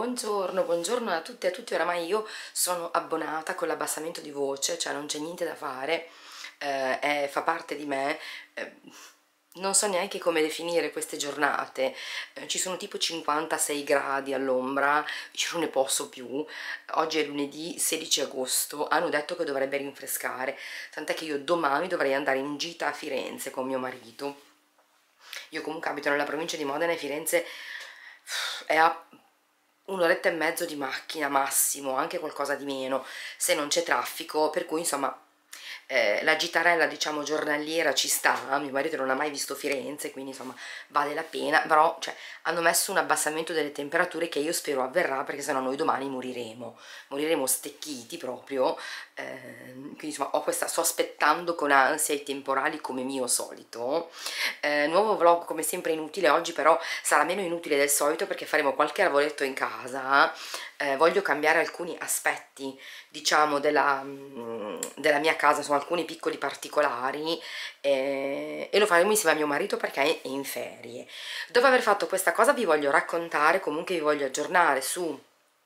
Buongiorno, buongiorno a tutti e a tutti. Oramai io sono abbonata con l'abbassamento di voce, cioè non c'è niente da fare, fa parte di me. Non so neanche come definire queste giornate, ci sono tipo 56 gradi all'ombra, io non ne posso più. Oggi è lunedì 16 agosto, hanno detto che dovrebbe rinfrescare, tant'è che io domani dovrei andare in gita a Firenze con mio marito. Io comunque abito nella provincia di Modena e Firenze è a un'oretta e mezzo di macchina massimo, anche qualcosa di meno, se non c'è traffico, per cui insomma la gitarella diciamo giornaliera ci sta. Mio marito non ha mai visto Firenze, quindi insomma vale la pena, però cioè, hanno messo un abbassamento delle temperature che io spero avverrà, perché sennò noi domani moriremo stecchiti proprio, quindi insomma sto aspettando con ansia i temporali come mio solito. Nuovo vlog come sempre inutile oggi, però sarà meno inutile del solito perché faremo qualche lavoretto in casa. Voglio cambiare alcuni aspetti diciamo della mia casa, sono alcuni piccoli particolari, e lo faremo insieme a mio marito perché è in ferie. Dopo aver fatto questa cosa vi voglio raccontare, comunque vi voglio aggiornare su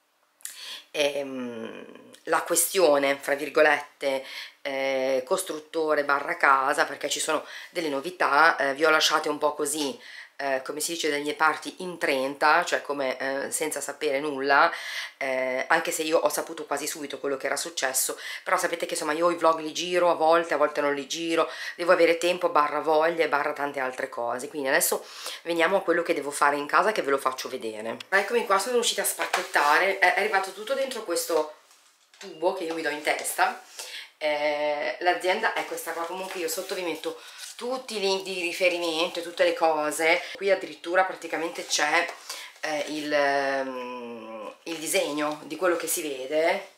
la questione, fra virgolette, costruttore barra casa, perché ci sono delle novità. Vi ho lasciate un po' così, come si dice dalle mie parti, in 30, cioè come senza sapere nulla, anche se io ho saputo quasi subito quello che era successo, però sapete che insomma io i vlog li giro a volte non li giro, devo avere tempo barra voglia e barra tante altre cose. Quindi adesso veniamo a quello che devo fare in casa, che ve lo faccio vedere. Eccomi qua, sono riuscita a spacchettare, è arrivato tutto dentro questo tubo che io mi do in testa. L'azienda è questa qua, comunque io sotto vi metto tutti i link di riferimento e tutte le cose. Qui addirittura praticamente c'è il disegno di quello che si vede,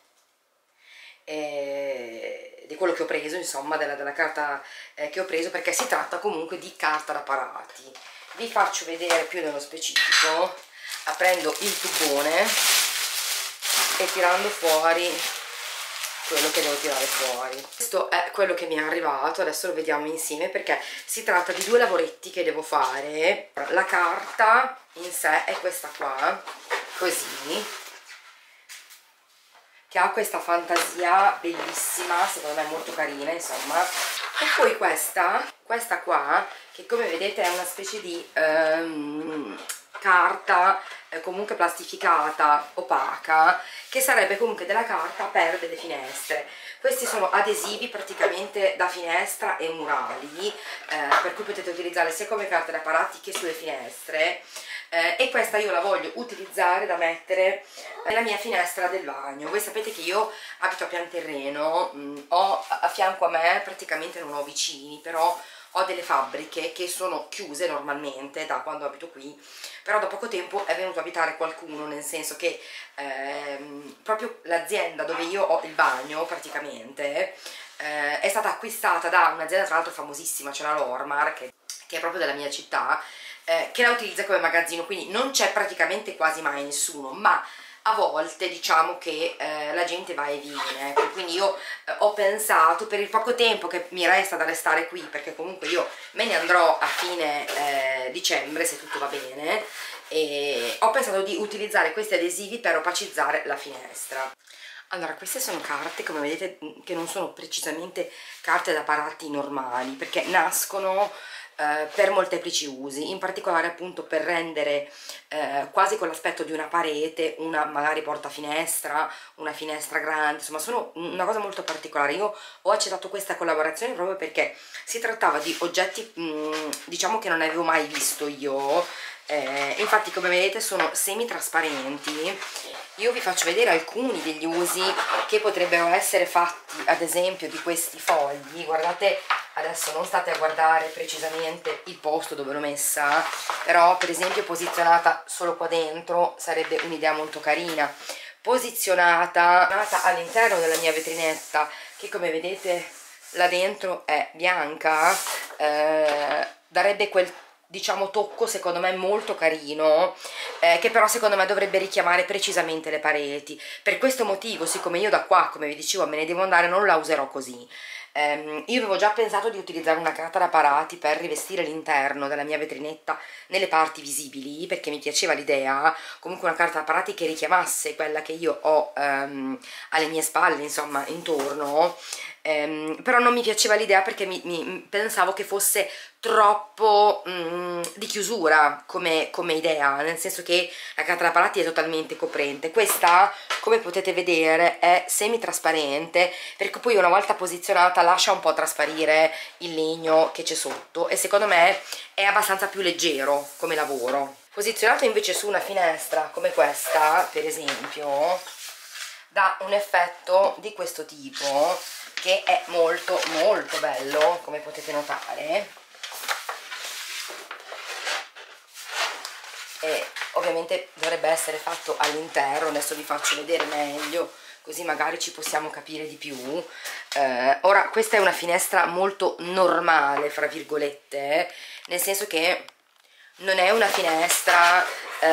di quello che ho preso, insomma, della carta che ho preso, perché si tratta comunque di carta da parati. Vi faccio vedere più nello specifico aprendo il tubone e tirando fuori quello che devo tirare fuori. Questo è quello che mi è arrivato, adesso lo vediamo insieme perché si tratta di due lavoretti che devo fare. La carta in sé è questa qua, così, che ha questa fantasia bellissima, secondo me molto carina, insomma. E poi questa qua, che come vedete è una specie di carta comunque plastificata, opaca, che sarebbe comunque della carta per delle finestre. Questi sono adesivi praticamente da finestra e murali, per cui potete utilizzarle sia come carta da parati che sulle finestre. E questa io la voglio utilizzare da mettere nella mia finestra del bagno. Voi sapete che io abito a pian terreno, ho a fianco a me, praticamente non ho vicini, però ho delle fabbriche che sono chiuse normalmente da quando abito qui, però da poco tempo è venuto a abitare qualcuno, nel senso che proprio l'azienda dove io ho il bagno praticamente è stata acquistata da un'azienda tra l'altro famosissima, cioè la Lormar, che è proprio della mia città, che la utilizza come magazzino, quindi non c'è praticamente quasi mai nessuno, ma a volte diciamo che la gente va e viene, quindi io ho pensato, per il poco tempo che mi resta da restare qui, perché comunque io me ne andrò a fine dicembre se tutto va bene, e ho pensato di utilizzare questi adesivi per opacizzare la finestra. Allora, queste sono carte, come vedete, che non sono precisamente carte da parati normali, perché nascono per molteplici usi, in particolare appunto per rendere quasi con l'aspetto di una parete, una magari porta-finestra, una finestra grande, insomma sono una cosa molto particolare. Io ho accettato questa collaborazione proprio perché si trattava di oggetti diciamo che non avevo mai visto io. Infatti come vedete sono semi trasparenti. Io vi faccio vedere alcuni degli usi che potrebbero essere fatti, ad esempio di questi fogli. Guardate, adesso non state a guardare precisamente il posto dove l'ho messa, però per esempio posizionata solo qua dentro sarebbe un'idea molto carina. Posizionata all'interno della mia vetrinetta, che come vedete là dentro è bianca, darebbe quel diciamo tocco secondo me molto carino, che però secondo me dovrebbe richiamare precisamente le pareti. Per questo motivo, siccome io da qua, come vi dicevo, me ne devo andare, non la userò così, Io avevo già pensato di utilizzare una carta da parati per rivestire l'interno della mia vetrinetta nelle parti visibili, perché mi piaceva l'idea, comunque una carta da parati che richiamasse quella che io ho alle mie spalle, insomma, intorno. Però non mi piaceva l'idea perché pensavo che fosse troppo di chiusura come idea, nel senso che la carta da parati è totalmente coprente. Questa, come potete vedere, è semi trasparente, perché poi una volta posizionata lascia un po' trasparire il legno che c'è sotto, e secondo me è abbastanza più leggero come lavoro. Posizionato invece su una finestra come questa, per esempio, dà un effetto di questo tipo che è molto molto bello, come potete notare. E ovviamente dovrebbe essere fatto all'interno, adesso vi faccio vedere meglio così magari ci possiamo capire di più. Ora questa è una finestra molto normale, fra virgolette, nel senso che non è una finestra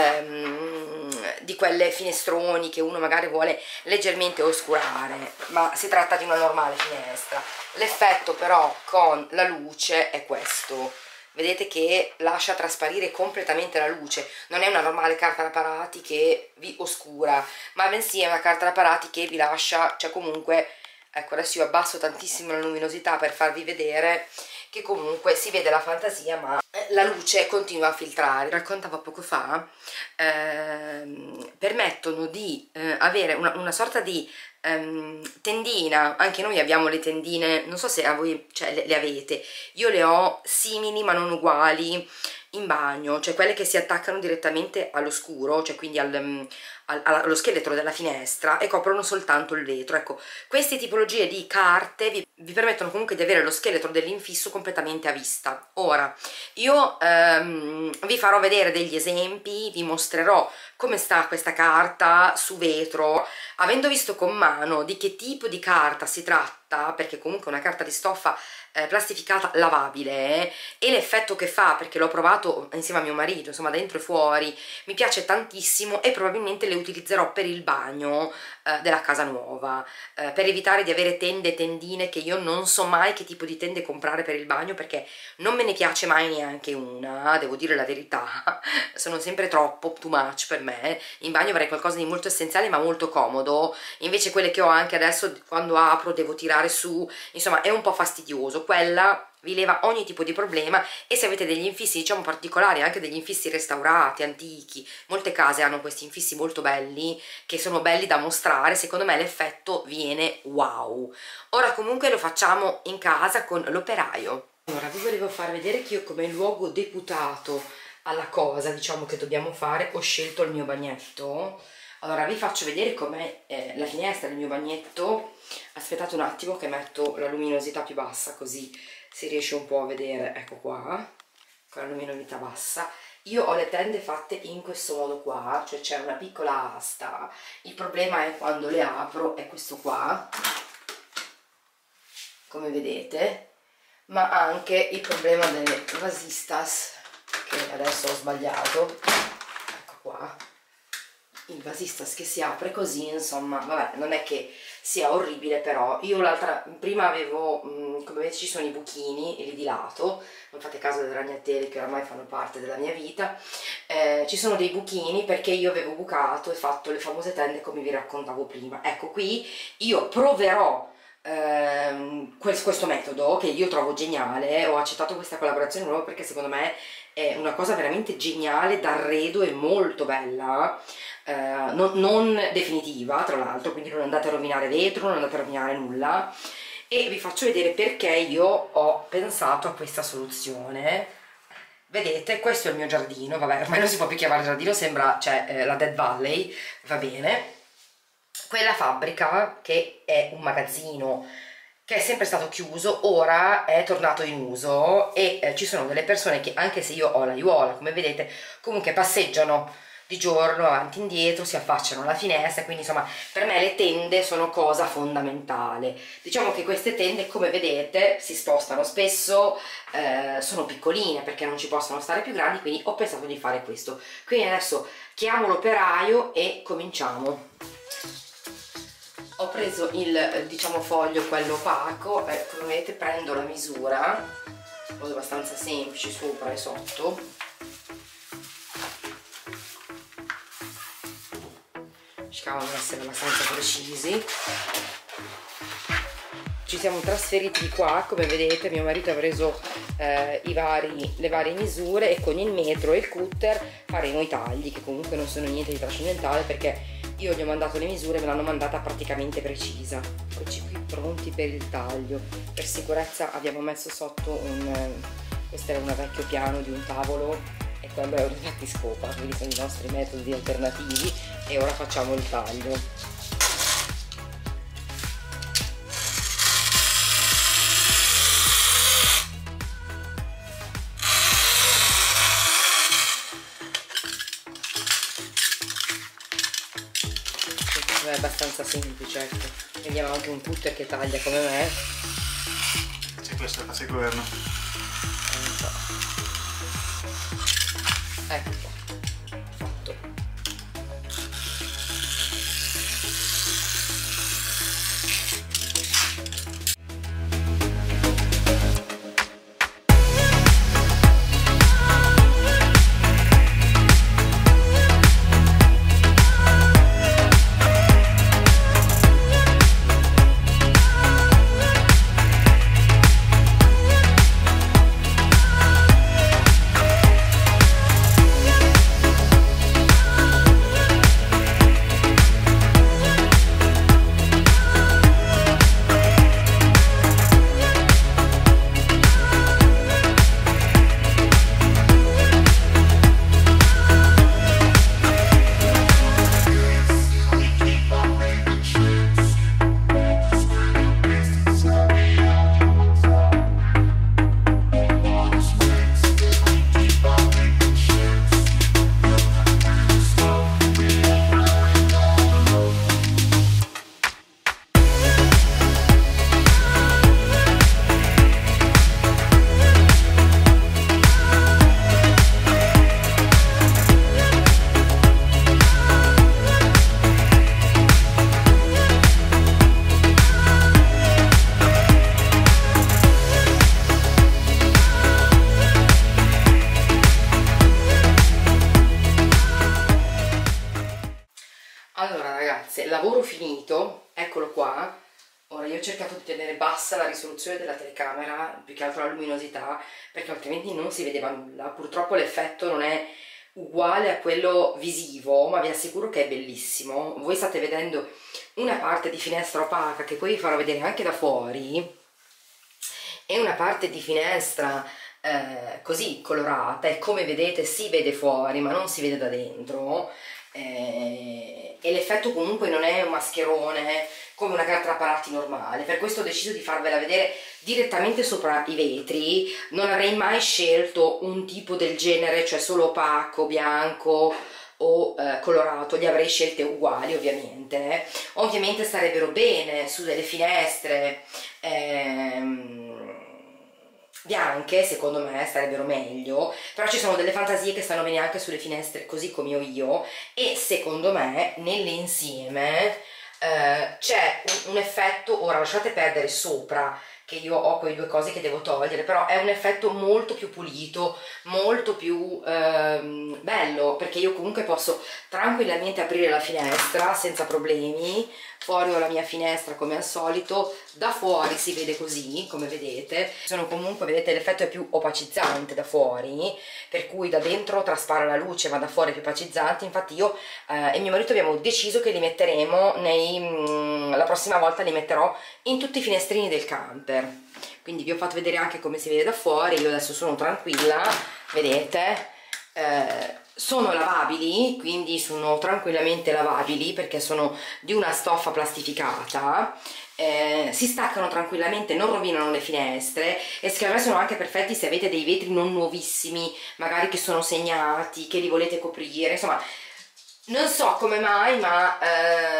di quelle finestroni che uno magari vuole leggermente oscurare, ma si tratta di una normale finestra. L'effetto però con la luce è questo, vedete che lascia trasparire completamente la luce. Non è una normale carta da parati che vi oscura, ma bensì è una carta da parati che vi lascia, cioè comunque, ecco adesso io abbasso tantissimo la luminosità per farvi vedere che comunque si vede la fantasia ma la luce continua a filtrare. Raccontavo poco fa, permettono di avere una sorta di tendina. Anche noi abbiamo le tendine, non so se a voi, cioè, le avete, io le ho simili ma non uguali in bagno, cioè quelle che si attaccano direttamente allo scuro, cioè quindi allo scheletro della finestra, e coprono soltanto il vetro. Ecco, queste tipologie di carte vi permettono comunque di avere lo scheletro dell'infisso completamente a vista. Ora io vi farò vedere degli esempi, vi mostrerò come sta questa carta su vetro, avendo visto con mano di che tipo di carta si tratta, perché comunque è una carta di stoffa plastificata lavabile, e l'effetto che fa, perché l'ho provato insieme a mio marito, insomma dentro e fuori, mi piace tantissimo, e probabilmente le utilizzerò per il bagno della casa nuova, per evitare di avere tende e tendine, che io non so mai che tipo di tende comprare per il bagno, perché non me ne piace mai neanche una, devo dire la verità. Sono sempre troppo too much per me. In bagno avrei qualcosa di molto essenziale ma molto comodo, invece quelle che ho anche adesso, quando apro devo tirare su, insomma è un po' fastidioso. Quella vi leva ogni tipo di problema, e se avete degli infissi diciamo particolari, anche degli infissi restaurati, antichi, molte case hanno questi infissi molto belli, che sono belli da mostrare, secondo me l'effetto viene wow. Ora comunque lo facciamo in casa con l'operaio. Allora vi volevo far vedere che io, come luogo deputato alla cosa, diciamo, che dobbiamo fare, ho scelto il mio bagnetto. Allora vi faccio vedere com'è la finestra del mio bagnetto. Aspettate un attimo che metto la luminosità più bassa, così si riesce un po' a vedere. Ecco qua, con la luminosità bassa. Io ho le tende fatte in questo modo qua, cioè c'è una piccola asta. Il problema è quando le apro, è questo qua, come vedete, ma anche il problema delle vasistas, che adesso ho sbagliato. Ecco qua, il vasistas che si apre così, insomma, vabbè, non è che sia orribile, però io prima avevo, come vedete ci sono i buchini, e lì di lato, non fate caso delle ragnatele che oramai fanno parte della mia vita, ci sono dei buchini perché io avevo bucato e fatto le famose tende come vi raccontavo prima. Ecco, qui io proverò questo metodo che io trovo geniale. Ho accettato questa collaborazione proprio perché secondo me è una cosa veramente geniale d'arredo e molto bella, non definitiva tra l'altro, quindi non andate a rovinare vetro, non andate a rovinare nulla, e vi faccio vedere perché io ho pensato a questa soluzione. Vedete, questo è il mio giardino, vabbè ormai non si può più chiamare giardino, sembra, cioè, la Dead Valley, va bene. Quella fabbrica, che è un magazzino che è sempre stato chiuso, ora è tornato in uso, e ci sono delle persone che, anche se io ho l'aiuola, come vedete, comunque passeggiano di giorno avanti e indietro, si affacciano alla finestra, quindi insomma per me le tende sono cosa fondamentale. Diciamo che queste tende, come vedete, si spostano spesso, sono piccoline perché non ci possono stare più grandi, quindi ho pensato di fare questo. Quindi adesso chiamo l'operaio e cominciamo. Ho preso il, diciamo, foglio, quello opaco, come vedete prendo la misura, cose abbastanza semplici sopra e sotto. Cercavamo di essere abbastanza precisi. Ci siamo trasferiti di qua, come vedete mio marito ha preso le varie misure e con il metro e il cutter faremo i tagli, che comunque non sono niente di trascendentale perché io gli ho mandato le misure e me l'hanno mandata praticamente precisa. Eccoci qui pronti per il taglio. Per sicurezza abbiamo messo sotto questo era un vecchio piano di un tavolo e quello è un battiscopa, quindi sono i nostri metodi alternativi e ora facciamo il taglio. È abbastanza semplice, ecco. Vediamo anche un cutter che taglia come me. C'è questo, faccio il governo. Ecco qua, fatto. Allora ragazze, lavoro finito, eccolo qua. Ora io ho cercato di tenere bassa la risoluzione della telecamera, più che altro la luminosità, perché altrimenti non si vedeva nulla. Purtroppo l'effetto non è uguale a quello visivo, ma vi assicuro che è bellissimo. Voi state vedendo una parte di finestra opaca che poi vi farò vedere anche da fuori e una parte di finestra così colorata, e come vedete si vede fuori ma non si vede da dentro. E l'effetto comunque non è un mascherone come una carta da parati normale, per questo ho deciso di farvela vedere direttamente sopra i vetri. Non avrei mai scelto un tipo del genere, cioè solo opaco, bianco o colorato, li avrei scelte uguali ovviamente. Ovviamente starebbero bene su delle finestre bianche, secondo me starebbero meglio, però ci sono delle fantasie che stanno bene anche sulle finestre così come ho io, e secondo me nell'insieme c'è un effetto. Ora lasciate perdere sopra che io ho quei due cose che devo togliere, però è un effetto molto più pulito, molto più bello, perché io comunque posso tranquillamente aprire la finestra senza problemi. Fuori ho la mia finestra come al solito, da fuori si vede così, come vedete. Sono comunque, vedete, l'effetto è più opacizzante da fuori, per cui da dentro traspara la luce, ma da fuori è più opacizzante. Infatti io e mio marito abbiamo deciso che li metteremo la prossima volta li metterò in tutti i finestrini del camper. Quindi vi ho fatto vedere anche come si vede da fuori. Io adesso sono tranquilla, vedete. Sono lavabili, quindi sono tranquillamente lavabili perché sono di una stoffa plastificata, si staccano tranquillamente, non rovinano le finestre, e secondo me sono anche perfetti se avete dei vetri non nuovissimi, magari che sono segnati, che li volete coprire. Insomma, non so come mai, ma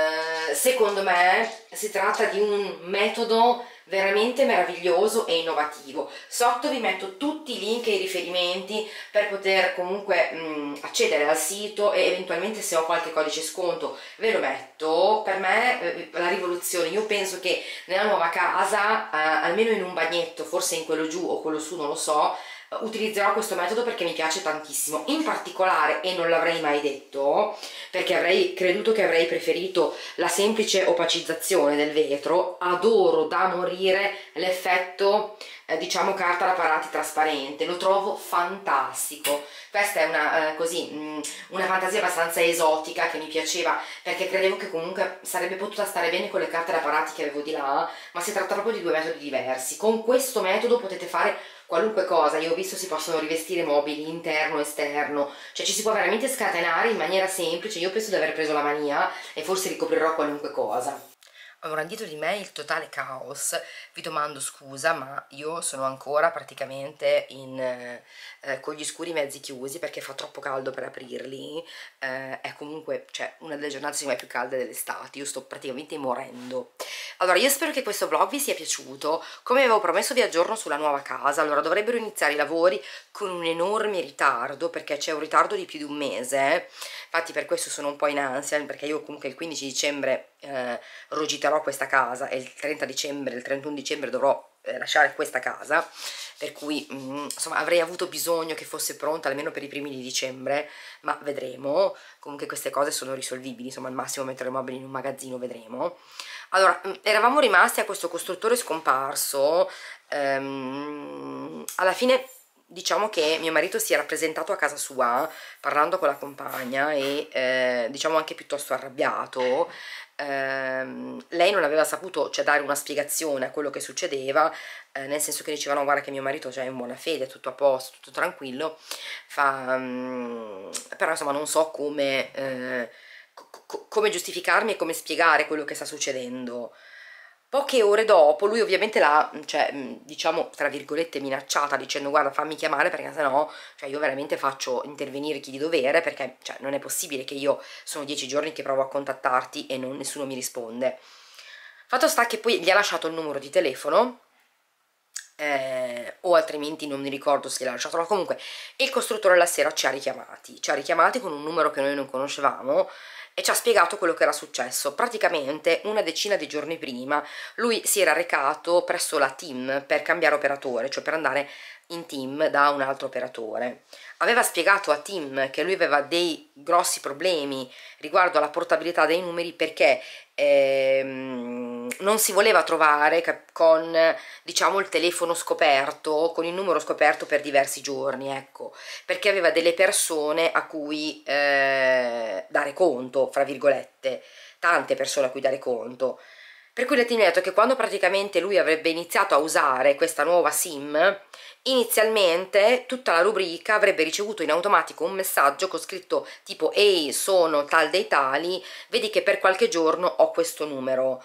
secondo me si tratta di un metodo veramente meraviglioso e innovativo. Sotto vi metto tutti i link e i riferimenti per poter comunque accedere al sito, e eventualmente se ho qualche codice sconto ve lo metto. Per me la rivoluzione, io penso che nella nuova casa, almeno in un bagnetto, forse in quello giù o quello su, non lo so, utilizzerò questo metodo perché mi piace tantissimo. In particolare, e non l'avrei mai detto perché avrei creduto che avrei preferito la semplice opacizzazione del vetro, adoro da morire l'effetto diciamo carta da parati trasparente, lo trovo fantastico. Questa è una una fantasia abbastanza esotica che mi piaceva, perché credevo che comunque sarebbe potuta stare bene con le carte da parati che avevo di là, ma si tratta proprio di due metodi diversi. Con questo metodo potete fare qualunque cosa. Io ho visto si possono rivestire mobili interno, esterno, cioè ci si può veramente scatenare in maniera semplice. Io penso di aver preso la mania e forse ricoprirò qualunque cosa. Allora, dietro di me il totale caos, vi domando scusa, ma io sono ancora praticamente con gli scuri mezzi chiusi perché fa troppo caldo per aprirli. È comunque, cioè, una delle giornate secondo me più calde dell'estate, io sto praticamente morendo. Allora, io spero che questo vlog vi sia piaciuto. Come avevo promesso vi aggiorno sulla nuova casa. Allora, dovrebbero iniziare i lavori con un enorme ritardo, perché c'è un ritardo di più di un mese. Infatti per questo sono un po' in ansia, perché io comunque il 15 dicembre rogiterò questa casa, e il 30 dicembre, il 31 dicembre dovrò lasciare questa casa, per cui insomma avrei avuto bisogno che fosse pronta almeno per i primi di dicembre, ma vedremo. Comunque queste cose sono risolvibili, insomma al massimo mettere i mobili in un magazzino, vedremo. Allora, eravamo rimasti a questo costruttore scomparso. Alla fine diciamo che mio marito si era presentato a casa sua parlando con la compagna e diciamo anche piuttosto arrabbiato. Lei non aveva saputo, cioè, dare una spiegazione a quello che succedeva, nel senso che dicevano: guarda che mio marito, cioè, è in buona fede, tutto a posto, tutto tranquillo, però insomma non so come giustificarmi e come spiegare quello che sta succedendo. Poche ore dopo lui ovviamente l'ha, cioè, diciamo tra virgolette, minacciata, dicendo: guarda, fammi chiamare perché sennò, cioè, io veramente faccio intervenire chi di dovere, perché, cioè, non è possibile che io sono 10 giorni che provo a contattarti e nessuno mi risponde. Fatto sta che poi gli ha lasciato il numero di telefono, o altrimenti non mi ricordo se l'ha lasciato, ma comunque il costruttore la sera ci ha richiamati con un numero che noi non conoscevamo, e ci ha spiegato quello che era successo. Praticamente una decina di giorni prima lui si era recato presso la TIM per cambiare operatore, cioè per andare in TIM da un altro operatore. Aveva spiegato a TIM che lui aveva dei grossi problemi riguardo alla portabilità dei numeri, perché non si voleva trovare con, diciamo, il telefono scoperto, con il numero scoperto per diversi giorni, ecco, perché aveva delle persone a cui dare conto, fra virgolette, tante persone a cui dare conto. Per cui le ha detto che quando praticamente lui avrebbe iniziato a usare questa nuova SIM, inizialmente tutta la rubrica avrebbe ricevuto in automatico un messaggio con scritto tipo: ehi, sono tal dei tali, vedi che per qualche giorno ho questo numero,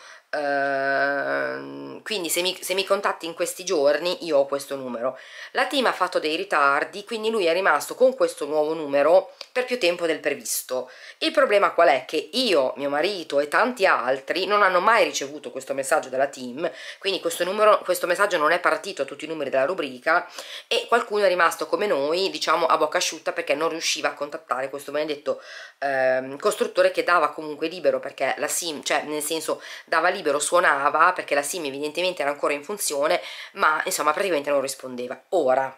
quindi se mi contatti in questi giorni io ho questo numero. La team ha fatto dei ritardi, quindi lui è rimasto con questo nuovo numero per più tempo del previsto. Il problema qual è? Che io, mio marito e tanti altri non hanno mai ricevuto questo messaggio dalla team, quindi questo messaggio non è partito a tutti i numeri della rubrica, e qualcuno è rimasto come noi, diciamo, a bocca asciutta, perché non riusciva a contattare questo benedetto costruttore, che dava comunque libero, perché la SIM, cioè nel senso dava libero, suonava, perché la SIM evidentemente era ancora in funzione, ma insomma praticamente non rispondeva. Ora,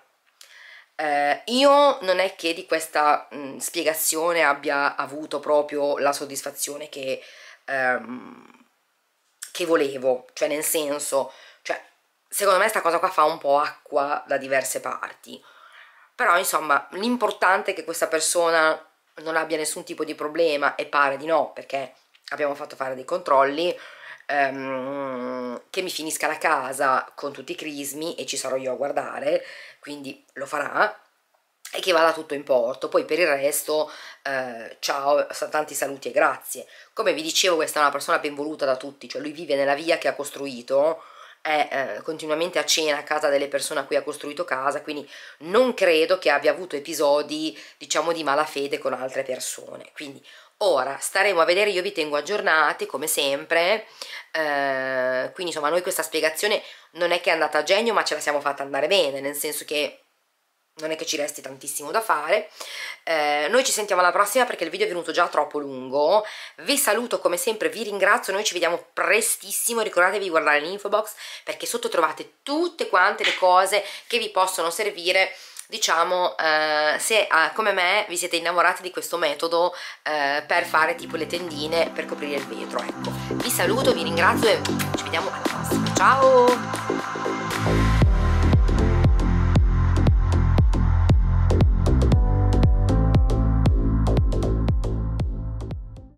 io non è che di questa spiegazione abbia avuto proprio la soddisfazione che volevo, cioè nel senso, cioè, secondo me sta cosa qua fa un po' acqua da diverse parti, però insomma l'importante è che questa persona non abbia nessun tipo di problema, e pare di no, perché abbiamo fatto fare dei controlli, che mi finisca la casa con tutti i crismi e ci sarò io a guardare, quindi lo farà, e che vada tutto in porto. Poi per il resto ciao, tanti saluti e grazie. Come vi dicevo, questa è una persona ben voluta da tutti, cioè lui vive nella via che ha costruito, è continuamente a cena a casa delle persone a cui ha costruito casa, quindi non credo che abbia avuto episodi, diciamo, di malafede con altre persone. Quindi Ora staremo a vedere, io vi tengo aggiornati come sempre, quindi insomma noi questa spiegazione non è che è andata a genio, ma ce la siamo fatta andare bene, nel senso che non è che ci resti tantissimo da fare. Noi ci sentiamo alla prossima perché il video è venuto già troppo lungo. Vi saluto come sempre, vi ringrazio, noi ci vediamo prestissimo, ricordatevi di guardare l'info box perché sotto trovate tutte quante le cose che vi possono servire, diciamo, se come me vi siete innamorati di questo metodo per fare tipo le tendine per coprire il vetro. Ecco, vi saluto, vi ringrazio e ci vediamo alla prossima, ciao!